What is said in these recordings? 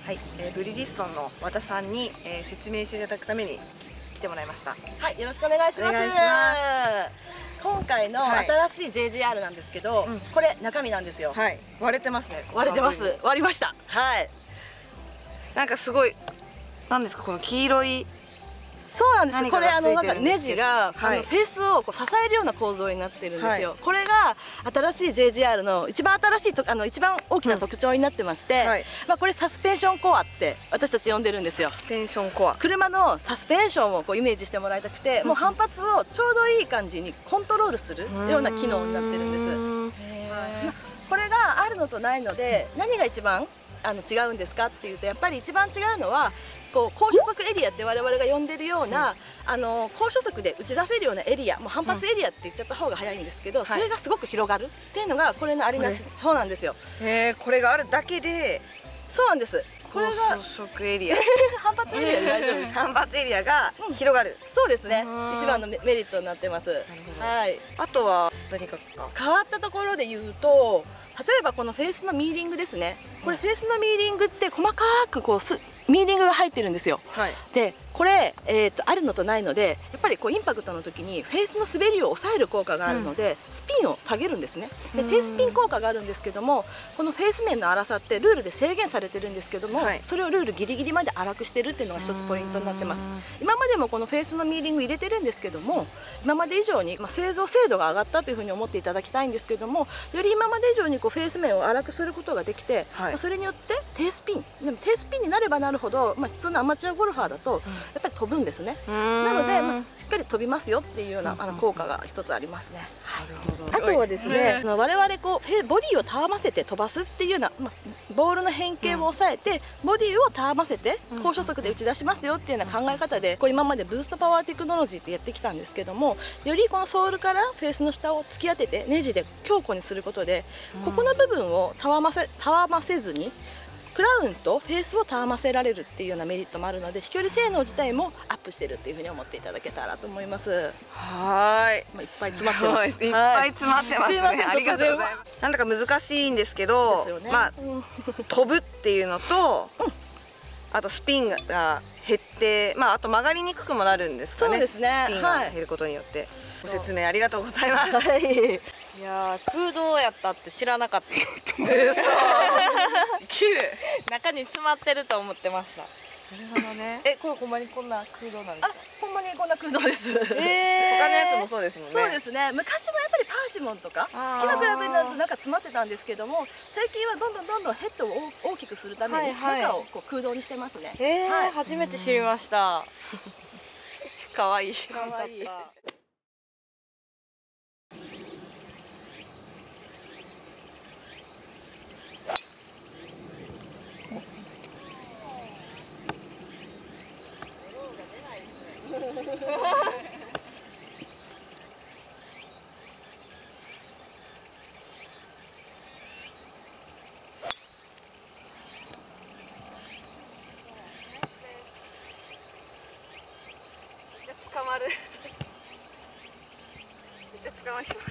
はい、ブリヂストンの和田さんに、説明していただくために来てもらいました。 はい、よろしくお願いします。今回の新しい JGR なんですけど、これ中身なんですよ。 はい、割れてますね。 割れてます。割りました。はい。 なんかすごい、なんですかこの黄色い。 そうなんです。これなんかネジがフェースをこう支えるような構造になってるんですよ。これが新しい JGR の一番新しい一番大きな特徴になってまして、まあこれサスペンションコアって私たち呼んでるんですよ。 サスペンションコア。 車のサスペンションをこうイメージしてもらいたくて、もう反発をちょうどいい感じにコントロールするような機能になってるんです。これがあるのとないので何が一番違うんですかっていうと、やっぱり一番違うのはこう高初速エリアって我々が呼んでるような、高初速で打ち出せるようなエリア、もう反発エリアって言っちゃった方が早いんですけど、それがすごく広がるっていうのがこれのありなし。そうなんですよ。 これがあるだけで。 そうなんです。これが高初速エリア反発エリアで大丈夫です。 反発エリアが広がる。 そうですね。一番のメリットになってます。はい。 あとは何か変わったところで言うと、例えばこのフェースのミーリングですね。これフェースのミーリングって細かくこうミーリングが入ってるんですよ。でこれ、あるのとないので、やっぱりこうインパクトの時にフェースの滑りを抑える効果があるので、スピンを下げるんですね。で低スピン効果があるんですけども、このフェース面の粗さってルールで制限されてるんですけども、それをルールギリギリまで粗くしてるっていうのが一つポイントになってます。今までもこのフェースのミーリング入れてるんですけども、今まで以上に、製造精度が上がったというふうに思っていただきたいんですけども、より今まで以上にこうフェース面を粗くすることができて、それによって低スピン、でも低スピンになればなるほど、普通のアマチュアゴルファーだとやっぱり飛ぶんですね。なので、しっかり飛びますよっていうような効果が一つありますね。あとはですね、我々こうボディをたわませて飛ばすっていうような、ボールの変形を抑えてボディをたわませて高初速で打ち出しますよっていうような考え方で、こう今までブーストパワーテクノロジーってやってきたんですけども、よりこのソールからフェースの下を突き当ててネジで強固にすることで、ここの部分をたわませずにクラウンとフェースをたわませられるっていうようなメリットもあるので、飛距離性能自体もアップしてるっていうふうに思っていただけたらと思います。 はい、 いっぱい詰まってます。 いっぱい詰まってますね。ありがとうございます。なんだか難しいんですけど、飛ぶっていうのと、あとスピンが減って、あと曲がりにくくもなるんですかね。 そうですね。 スピンが減ることによって。ご説明ありがとうございます。 いや空洞やったって知らなかった。中に詰まってると思ってました。 なるほどね。 これほんまにこんな空洞なんですか？ ほんまにこんな空洞です。 他のやつもそうですもんね。 そうですね。昔もやっぱりパーシモンとか木の比べになると中詰まってたんですけども、最近はどんどんヘッドを大きくするために中をこう空洞にしてますね。 初めて知りました。 可愛い。 可愛い。 捕まる。めっちゃ捕まります。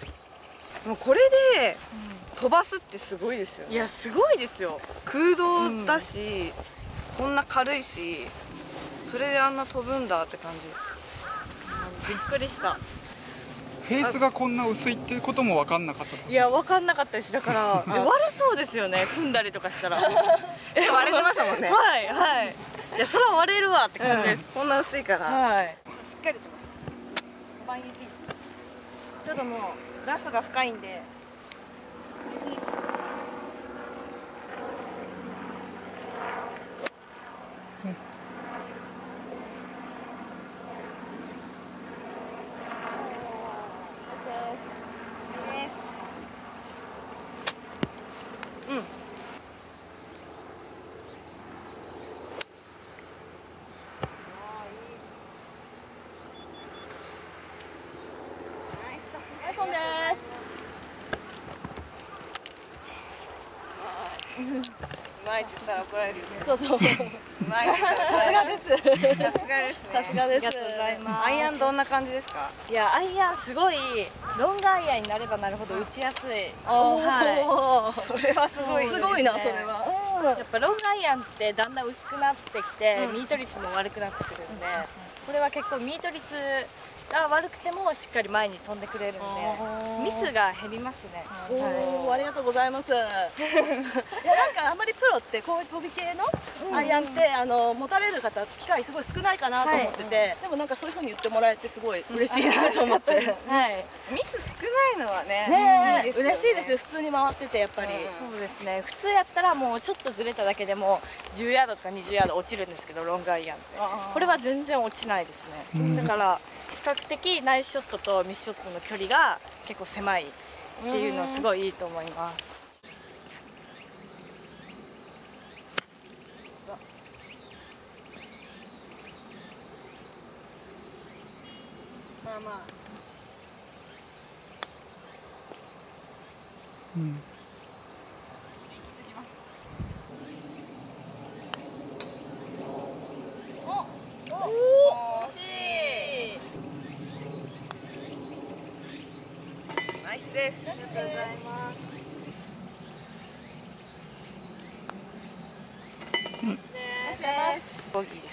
もうこれで飛ばすってすごいですよね。 いやすごいですよ。 空洞だし、こんな軽いし、それであんな飛ぶんだって感じ。 びっくりした。 フェースがこんな薄いっていうことも分かんなかったです。 いや分かんなかったです。だから割れそうですよね。踏んだりとかしたら。 割れてましたもんね。 はいはい。いやそれは割れるわって感じです。 こんな薄いから。 はい。 しっかりとます。ちょっともうラフが深いんで。うまいって言ったら怒られるよね。 そうそう。 うまい。さすがです。 さすがですね。 さすがです。 ありがとうございます。 アイアンどんな感じですか？ いやアイアンすごいロングアイアンになればなるほど打ちやすい。 はい。それはすごい。 すごいな、それは。 やっぱロングアイアンってだんだん薄くなってきて、ミート率も悪くなってくるんで、これは結構ミート率が悪くてもしっかり前に飛んでくれるんでミスが減りますね。 ありがとうございます。いや、なんかあんまりプロってこういう飛び系のアイアンって持たれる方機会すごい少ないかなと思ってて、でもなんかそういう風に言ってもらえてすごい嬉しいなと思って。 はい。ミス少ないのはね、 嬉しいですよ。普通に回っててやっぱり。 そうですね。普通やったらもうちょっとずれただけでも10ヤードとか20ヤード落ちるんですけど、ロングアイアンってこれは全然落ちないですね。だから比較的ナイスショットとミスショットの距離が結構狭いっていうのはすごいいいと思います。 まあまあ。 うん。 ナイスです。ありがとうございます。ボギーです。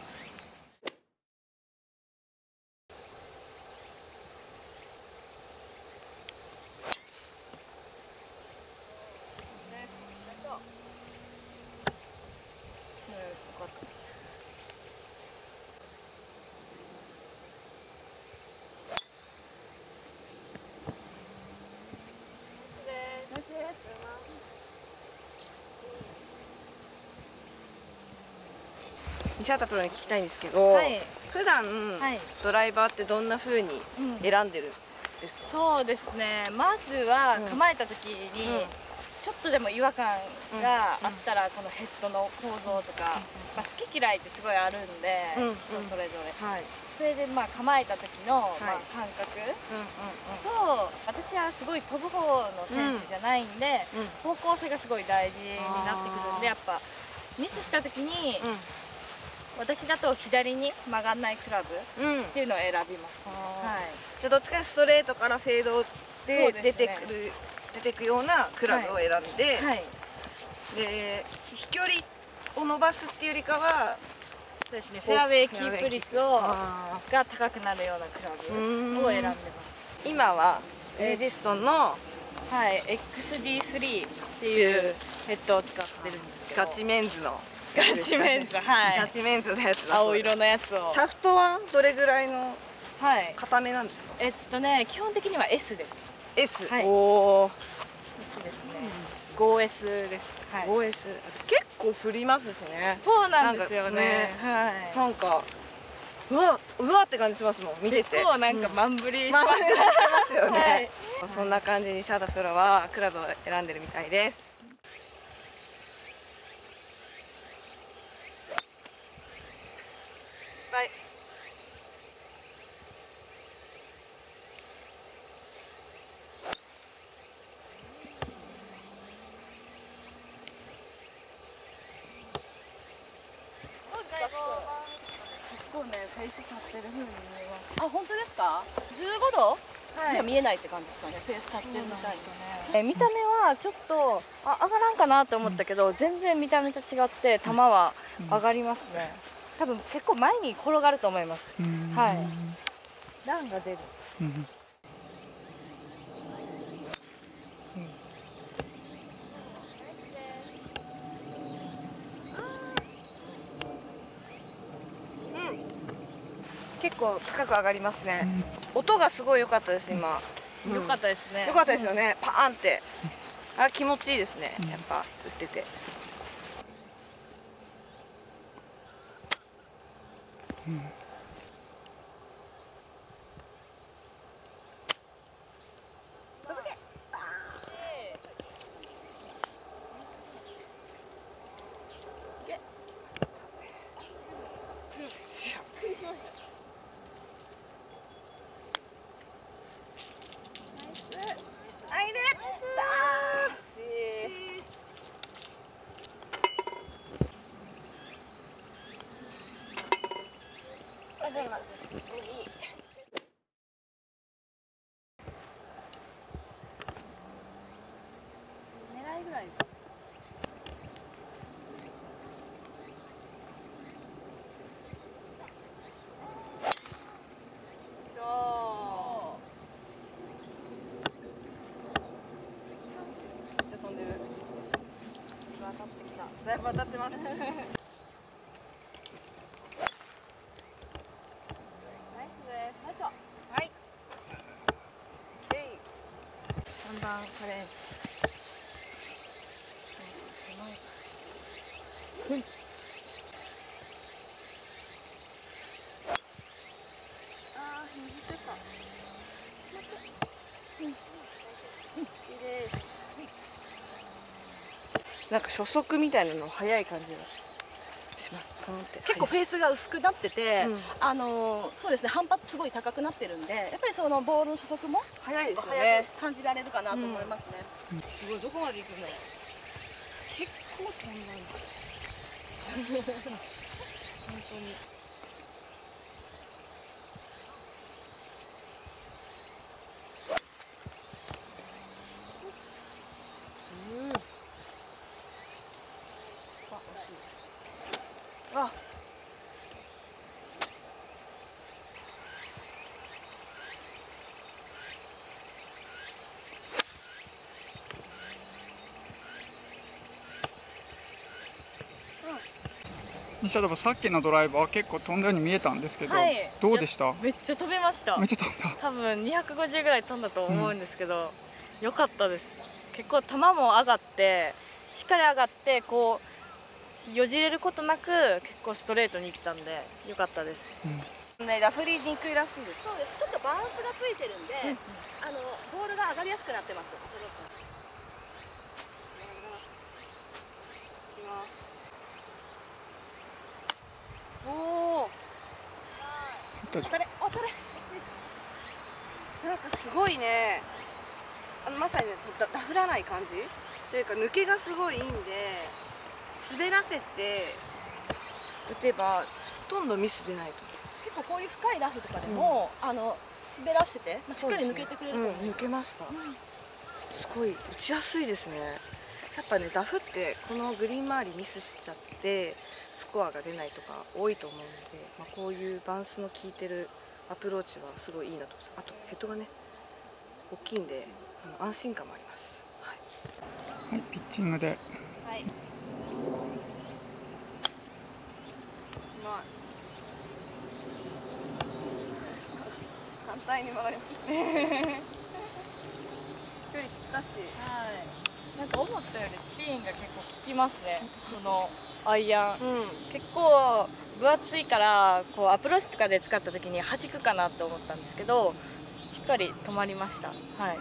西畑プロに聞きたいんですけど、普段、ドライバーってどんな風に選んでるんですか？ そうですね、まずは構えた時に、ちょっとでも違和感があったら、このヘッドの構造とか、好き嫌いってすごいあるんで、人それぞれ、それで構えた時の感覚と、私はすごい飛ぶ方の選手じゃないんで、方向性がすごい大事になってくるんで、やっぱミスした時に、私だと左に曲がんないクラブっていうのを選びます。 じゃあどっちかストレートからフェードで出てくようなクラブを選んで、で飛距離を伸ばすっていうよりかは、 そうですね、フェアウェイキープ率が高くなるようなクラブを選んでます。 今はエイジストンの XD3 っていうヘッドを使ってるんですけど、 ガチメンズのガチメンズ、 ガチメンズのやつだ。 青色のやつを。 シャフトはどれぐらいの硬めなんですか？ 基本的には S です。 S。 おお。S ですね。5S です。 5S。結構振りますしね。 そうなんですよね。 なんかうわって感じしますもん、見てて。 結構なんか満振りしますよね。そんな感じに西畑プロはクラブを選んでるみたいです。はい。 結構ね、フェイス立ってる風に見えます。あ、本当ですか？15度？いや、見えないって感じですかね。フェイス立ってるみたいな。見た目はちょっと上がらんかなと思ったけど、全然見た目と違って球は上がりますね。多分結構前に転がると思います。はい。ランが出る。 結構高く上がりますね。音がすごい良かったです今。 良かったですね。 良かったですよね。パーンって。あ、気持ちいいですね。やっぱ打ってて。 だいぶ当たってます。ナイスです。 よいしょ。 はい。 3番カレー。 なんか初速みたいなの早い感じがします。ポンって。 結構フェースが薄くなってて、そうですね、反発すごい高くなってるんで、やっぱりそのボールの初速も早いですよ早ね。 く感じられるかなと思いますね。 すごい、どこまで行くの？結構飛んだんだ。本当に。あ。 西田さん、さっきのドライバー結構飛んだように見えたんですけど、 はい、 どうでした？ めっちゃ飛びました。 めっちゃ飛んだ。 多分250ぐらい飛んだと思うんですけど、良かったです。結構球も上がってしっかり上がってこうよじれることなく結構ストレートにいったんで良かったです。 ね、ラフりにくいらしいです。 そうです。ちょっとバランスがついてるんで、ボールが上がりやすくなってます。 おお。 大丈夫。 なんかすごいね。まさにね、ダフらない感じ。というか抜けがすごいいいんで、滑らせて打てばほとんどミス出ないと。 結構こういう深いラフとかでも、滑らせて、しっかり抜けてくれると思う。 抜けました。すごい打ちやすいですね。やっぱね、ダフってこのグリーン周りミスしちゃってスコアが出ないとか多いと思うので、こういうバウンスの効いてるアプローチはすごいいいなと思います。あとヘッドがね大きいんで安心感もあります。 はい、ピッチングで。 はい。 簡単に曲がりますね。距離だし。 はい。なんか思ったよりスピンが結構効きますね。このアイアン、結構分厚いからこうアプローチとかで使った時に弾くかなと思ったんですけど、しっかり止まりました。はい。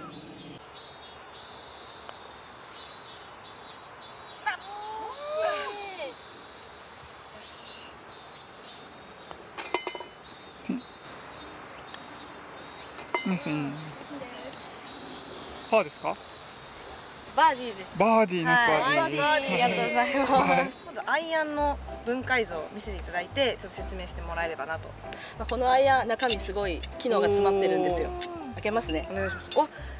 パーですか？ バーディーです。 バーディー、ナイスバーディー。 ありがとうございます。 今度アイアンの分解像を見せていただいて、ちょっと説明してもらえればなと。 このアイアン中身すごい機能が詰まってるんですよ。開けますね。 お願いします。お、